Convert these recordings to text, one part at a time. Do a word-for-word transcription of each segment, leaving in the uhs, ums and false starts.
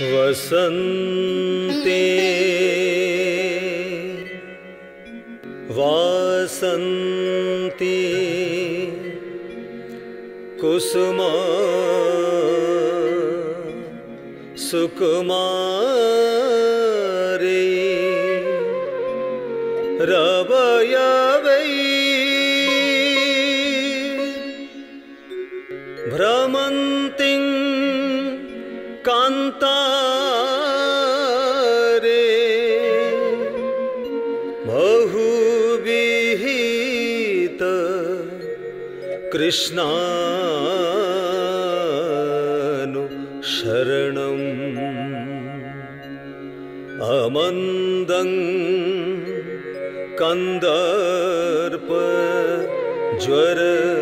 वसन्ते वासन्ति कुसुमा सुकुमारी रवयवै भ्रमन्तिं कान्तारे बहुविहित कृष्णानुशरणम् अमन्दं कंदर्प ज्वर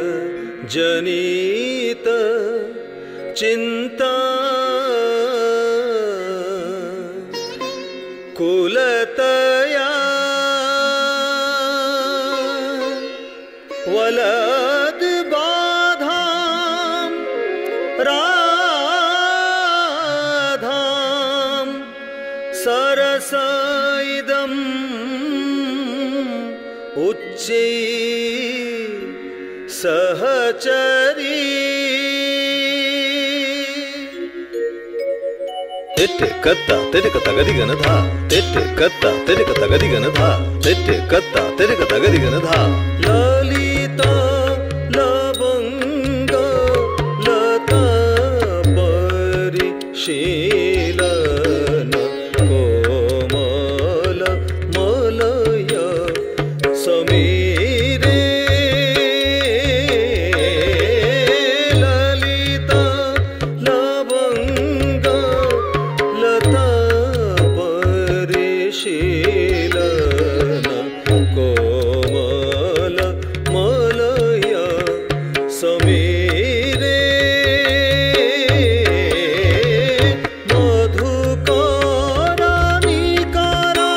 जनित चिंता कुलतया वलद बाधाम राधाम सरसइदम उच्चै सहचरी तेट्टे कत्ता तेरे कत्ता गदी गन धा तेट्टे कत्ता तेरे कत्ता गदी गन धा तेट्टे कत्ता तेरे कत्ता गदी गन धा ललिता लवंग लता परिशीलन कोमल मलय समीरे ललिता लवंग लता परिशीलन कोमल मलय समीरे मधुकरानिकरा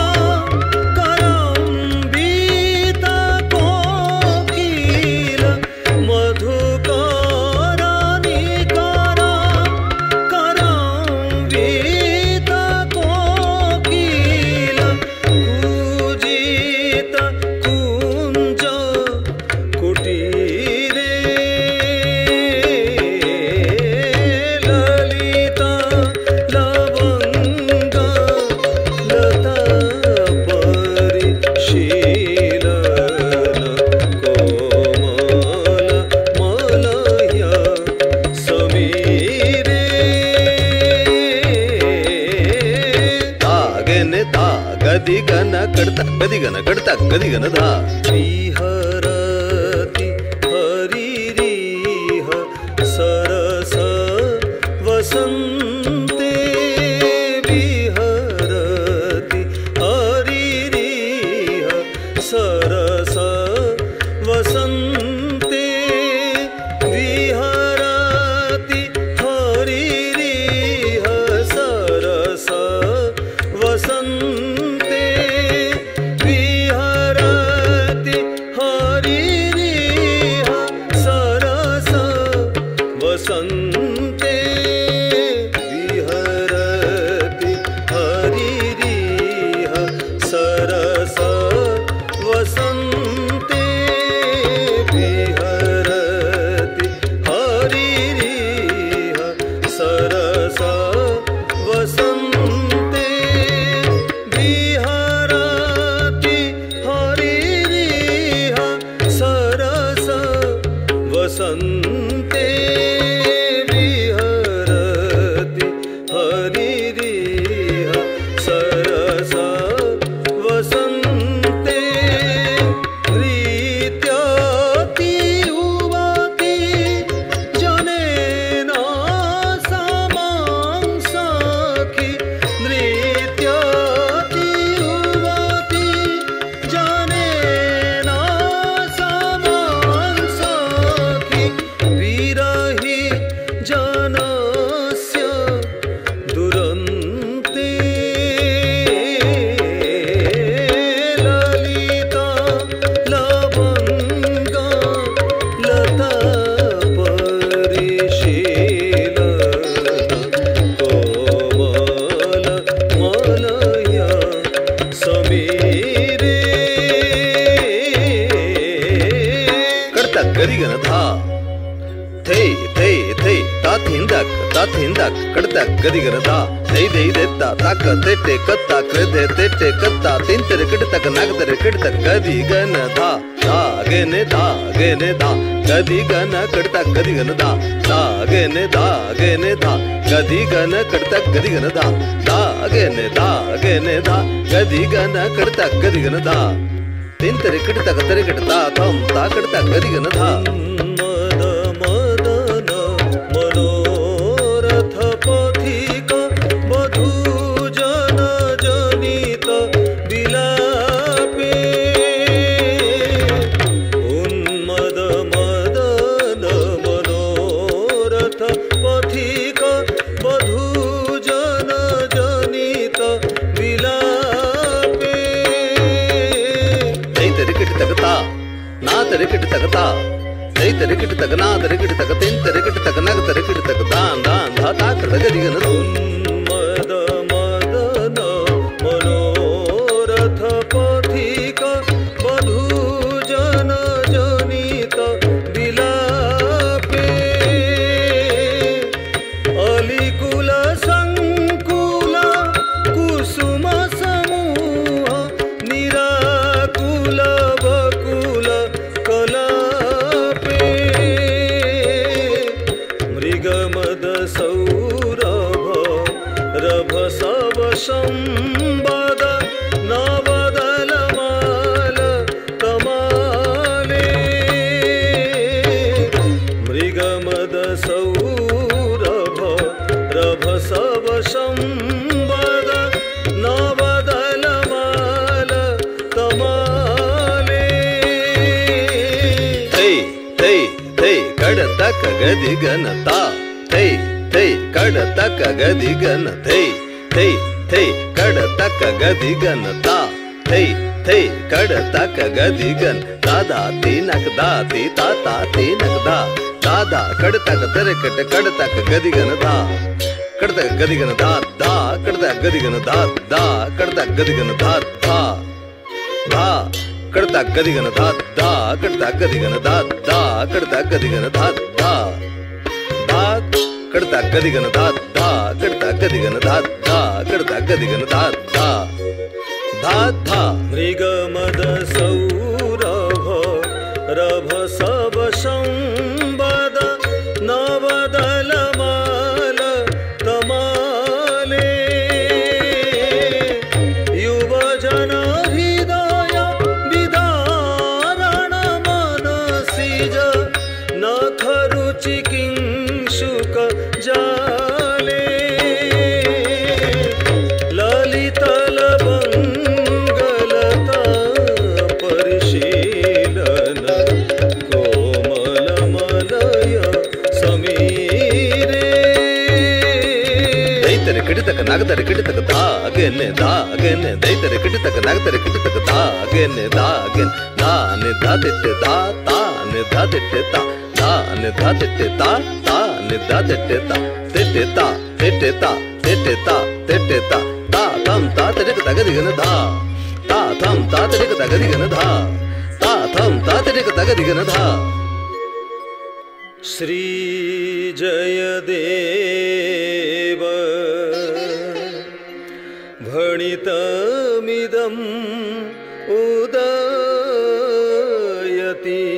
करम्बित कोकिल मधुकरानिकरा करम्बित कोकिल कूजित कुंज कुटीरे ललिता लवंग लता परिशीलन कोमल मलय समीरे तागेने धा गदी गन कड़ता गदी गन कड़ता गदी गन धा विहरति हरिरिह सरस वसन्ते विहरति हरिरिह सरस वसन्ते विहरति हरिरिह सरस वसन्ते विहरति हरिरिह सरस वसन्ते विहरति हरिरिह सरस वसन्ते विहरति हरिरिह सरस वसन्ते विहरति हरिरिह सरस वसन्ते विहरति हरिरिह सरस वसन्ते प्रीत्यति युवति जनेन समां सखि नृत्यति युवति जनेन समां सखि ಗದಿಗನ ಧಾ ಥೇ ಥೇ ಥೇ ತಾತ್ ಹಿಂದಕ್ ತಾತ್ ಹಿಂದಕ್ ಕಡತಕ್ ಗದಿಗನ ಧಾ ದೈ ದೈ ದೆತ್ತ ತಾಕ ತೆಟ್ಟೆ ಕತ್ತ ಕ್ರೆದೆ ತೆಟ್ಟೆ ಕತ್ತ ತಿಂತರೆ ಕಡತಕ ನಾಗತರೆ ಕಡತಕ್ ಗದಿಗನ ಧಾ ಧಾ ಗೆನೆ ಧಾ ಗೆನೆ ಧಾ ಗದಿಗನ ಕಡತಕ್ ಗದಿಗನ ಧಾ ಧಾ ಗೆನೆ ಧಾ ಗೆನೆ ಧಾ ಗದಿಗನ ಕಡತಕ್ ಗದಿಗನ ಧಾ ಧಾ ಗೆನೆ ಧಾ ಗೆನೆ ಧಾ ಗದಿಗನ ಕಡತಕ್ ಗದಿಗನ ಧಾ ತಿಂತರೆ ಕಡತಕ ತರೆ ಕಡತಾ ತಂ ತಾ ಕಡತಕ್ ಗದಿಗನ ಧಾ ರಿಕಿಟ್ ತಗತಾ ದೈತ ರಿಕಿಟ್ ತಗ ನಾದ ರಿಕಿಟ್ ತಗ ತಿಂತ ರಿಕಿಟ್ ತಗ ನಗತ ರಿಕಿಟ್ ತಗ ದಾನ್ ದಾನ್ ಧಾ ತಾಕಡ ಗದಿಗನ ಉನ್ಮದ ಮದನ ಮನೋರಥ ಪಥಿಕ ವಧೂ ಜನ ಜನಿತ ವಿಲಾಪೆ ಅಲಿಕುಲ ಸಂಕುಲ ಕುಸುಮ ಸಮೂಹ ನಿರಾಕುಲ ಬಕುಲ ಕಲಾಪೆ ಮೃಗಮದ ಸೌರಭ ರಭ ಸವ ಸಂಬದ ನವದಲ ಮಾಲ ತಮಾಲೆ ಮೃಗಮದ ಸೌರಭ ರಭ ಸವ ಸಂಬದ ನವದಲ ಮಾಲ ತಮಾಲೆ ಥೈ ಥೈ ಥೈ ಕಡತಕ ಗದಿಗನ ತಾ ಥೈ ಥೈ ಕಡತಕ ಗದಿಗನ ಥೈ ಥೈ ಥೈ ಕಡತಕ ಗದಿಗನ ತಾ ಥೈ ಥೈ ಕಡತಕ ಗದಿಗನ್ ದಾದಾ ತೀನಕ ದಾತಿ ತಾತಾ ತೀನಕ ದಾ ದಾದಾ ಕಡತಕ tere ಕಟ ಕಡತಕ ಗದಿಗನ ದಾ ಕಡತಕ ಗದಿಗನ ದಾ ದಾ ಕಡತಕ ಗದಿಗನ ದಾ ದಾ ಕಡತಕ ಗದಿಗನ ದಾ ದಾ ದಾ ಕಡತಕ ಗದಿಗನ ದಾ ದಾ ಕಡತಕ ಗದಿಗನ ದಾ ದಾ ಕಡತಕ ಗದಿಗನ ದಾ ದಾ ದಾ ಕಡತಕ ಗದಿಗನ ದಾ ದಾ ಕಡತಕ ಗದಿಗನ ದಾ ದಾ ಕಡತಕ ಗದಿಗನ ದಾ ದಾ ಧಾ ಧಾ ಮೃಗಮದ ಸೌರಭ ರಭ ಸವ ಸಂಬದ ನವದಲ ಮಾಲ ತಮಾಲೆ ಯುವ ಜನ ಹೃದಯ ವಿದಾರಣ ಮನಸಿಜ ನಖ ರುಚಿ ಕಿಂಶುಕ ಜಾಲೆ ಲಲಿತಲ ಕಿಡಿತಕ ನಾಗತರೆ ಕಿಡಿತಕ ಧಾ ಗೆನೆ ಧಾ ಗೆನೆ ದೈತರೆ ಕಿಡಿತಕ ನಾಗತರೆ ಕಿಡಿತಕ ಧಾ ಗೆನೆ ಧಾ ಗೆನ್ ಧಾ ನೆ ಧಾ ತೆಟ್ಟೆ ಧಾ ತಾ ನೆ ಧಾ ತೆಟ್ಟೆ ತಾ ಧಾ ನೆ ಧಾ ತೆಟ್ಟೆ ತಾ ತಾ ನೆ ಧಾ ತೆಟ್ಟೆ ತಾ ತೆಟ್ಟೆ ತಾ ತೆಟ್ಟೆ ತಾ ತೆಟ್ಟೆ ತಾ ತೆಟ್ಟೆ ತಾ ತಾ ತಂ ತಾ ತೆರೆಕ ತಗದಿಗನ ಧಾ ತಾ ತಂ ತಾ ತೆರೆಕ ತಗದಿಗನ ಧಾ ತಾ ತಂ ತಾ ತೆರೆಕ ತಗದಿಗನ ಧಾ ಶ್ರೀ ಜಯದೇವ ಭಣಿತಮಿದಂ ಉದಯತಿ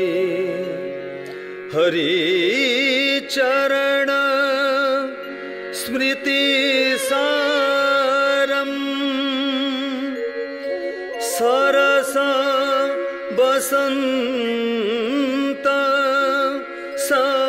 ಹರಿಚರಣ ಸ್ಮೃತಿ ಸಾರಂ ಸರಸ ಬಸಂತ ಸ